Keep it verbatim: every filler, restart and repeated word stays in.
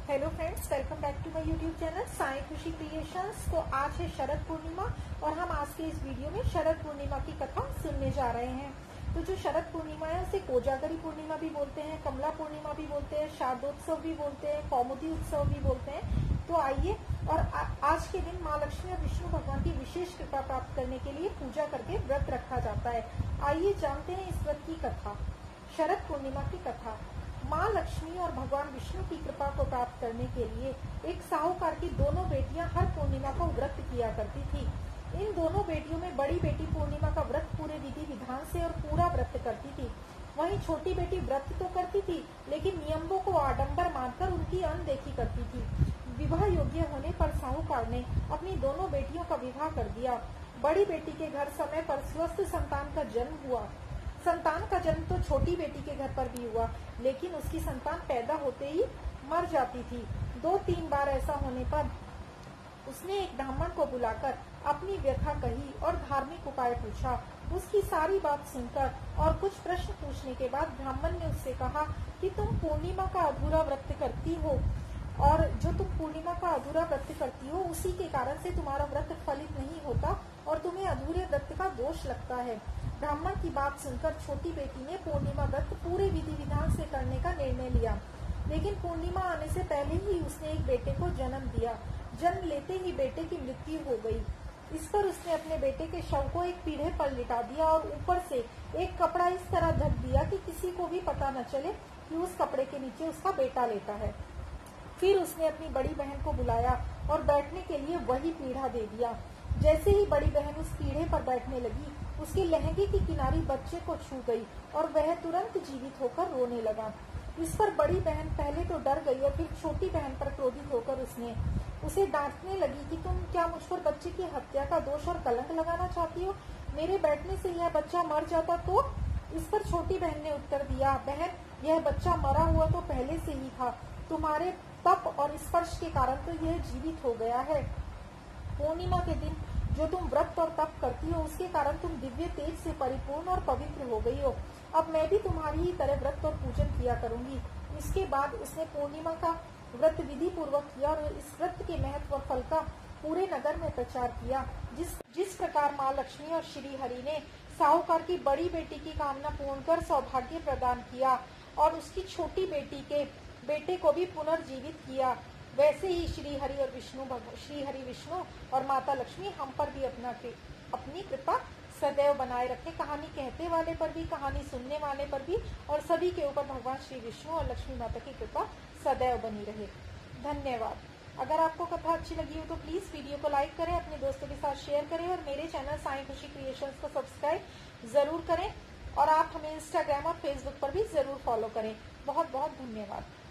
Hello friends, welcome back to my YouTube channel Sai Khushi creations. तो आज है शरद पूर्णिमा और हम आज के इस वीडियो में शरद पूर्णिमा की कथा सुनने जा रहे हैं। तो जो शरद पूर्णिमा है उसे कोजागरी पूर्णिमा भी बोलते हैं, कमला पूर्णिमा भी बोलते हैं, शारदोत्सव भी बोलते हैं, कौमुदी उत्सव भी बोलते हैं। तो आइए और आ, आज के दिन माँ लक्ष्मी और विष्णु भगवान की विशेष कृपा प्राप्त करने के लिए पूजा करके व्रत रखा जाता है। आइए जानते हैं इस व्रत की कथा। शरद पूर्णिमा की कथा। माँ लक्ष्मी और भगवान विष्णु की कृपा को प्राप्त करने के लिए एक साहूकार की दोनों बेटियां हर पूर्णिमा को व्रत किया करती थी। इन दोनों बेटियों में बड़ी बेटी पूर्णिमा का व्रत पूरे विधि विधान से और पूरा व्रत करती थी। वहीं छोटी बेटी व्रत तो करती थी लेकिन नियमों को आडंबर मानकर उनकी अनदेखी करती थी। विवाह योग्य होने पर साहूकार ने अपनी दोनों बेटियों का विवाह कर दिया। बड़ी बेटी के घर समय पर स्वस्थ संतान का जन्म हुआ। संतान का जन्म तो छोटी बेटी के घर पर भी हुआ, लेकिन उसकी संतान पैदा होते ही मर जाती थी। दो तीन बार ऐसा होने पर उसने एक ब्राह्मण को बुलाकर अपनी व्यथा कही और धार्मिक उपाय पूछा। उसकी सारी बात सुनकर और कुछ प्रश्न पूछने के बाद ब्राह्मण ने उससे कहा कि तुम पूर्णिमा का अधूरा व्रत करती हो और जो तुम पूर्णिमा का अधूरा व्रत करती हो उसी के कारण से तुम्हारा व्रत फलित नहीं होता और तुम्हें अधूरे व्रत का दोष लगता है। ब्राह्मण की बात सुनकर छोटी बेटी ने पूर्णिमा व्रत पूरे विधि विधान से करने का निर्णय लिया, लेकिन पूर्णिमा आने से पहले ही उसने एक बेटे को जन्म दिया। जन्म लेते ही बेटे की मृत्यु हो गई। इस पर उसने अपने बेटे के शव को एक पीढ़े पर लिटा दिया और ऊपर से एक कपड़ा इस तरह ढक दिया कि किसी को भी पता न चले कि उस कपड़े के नीचे उसका बेटा लेटा है। फिर उसने अपनी बड़ी बहन को बुलाया और बैठने के लिए वही पीढ़ा दे दिया। जैसे ही बड़ी बहन उस पीढ़े पर बैठने लगी, उसके लहंगे की किनारी बच्चे को छू गई और वह तुरंत जीवित होकर रोने लगा। इस पर बड़ी बहन पहले तो डर गई और फिर छोटी बहन पर क्रोधित होकर उसने उसे डांटने लगी कि तुम क्या मुझ पर बच्चे की हत्या का दोष और कलंक लगाना चाहती हो? मेरे बैठने से यह बच्चा मर जाता तो? इस पर छोटी बहन ने उत्तर दिया, बहन, यह बच्चा मरा हुआ तो पहले से ही था। तुम्हारे तप और स्पर्श के कारण तो यह जीवित हो गया है। पूर्णिमा के दिन जो तुम व्रत और तप करती हो उसके कारण तुम दिव्य तेज से परिपूर्ण और पवित्र हो गई हो। अब मैं भी तुम्हारी ही तरह व्रत और पूजन किया करूंगी। इसके बाद उसने पूर्णिमा का व्रत विधि पूर्वक किया और इस व्रत के महत्व और फल का पूरे नगर में प्रचार किया। जिस जिस प्रकार माँ लक्ष्मी और श्री हरि ने साहूकार की बड़ी बेटी की कामना पूर्ण कर सौभाग्य प्रदान किया और उसकी छोटी बेटी के बेटे को भी पुनर्जीवित किया, वैसे ही श्री हरि और विष्णु श्री हरि विष्णु और माता लक्ष्मी हम पर भी अपना अपनी कृपा सदैव बनाए रखे। कहानी कहते वाले पर भी, कहानी सुनने वाले पर भी और सभी के ऊपर भगवान श्री विष्णु और लक्ष्मी माता की कृपा सदैव बनी रहे। धन्यवाद। अगर आपको कथा अच्छी लगी हो तो प्लीज वीडियो को लाइक करें, अपने दोस्तों के साथ शेयर करें और मेरे चैनल साई खुशी क्रिएशंस को सब्सक्राइब जरूर करें और आप हमें इंस्टाग्राम और फेसबुक पर भी जरूर फॉलो करें। बहुत बहुत धन्यवाद।